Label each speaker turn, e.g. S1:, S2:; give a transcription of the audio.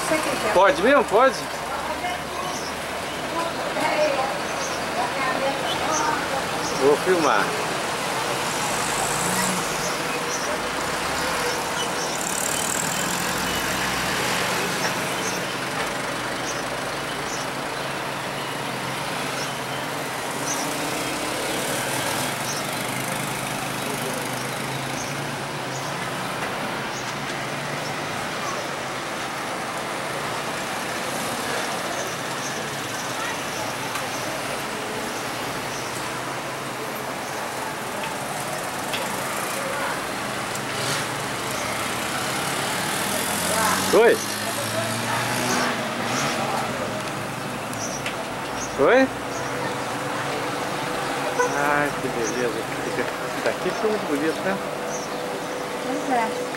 S1: Você quer?
S2: Pode mesmo? Pode? Vou filmar. Oi? Oi? Ai, que beleza. Daqui foi muito bonito, né?
S1: Pois é.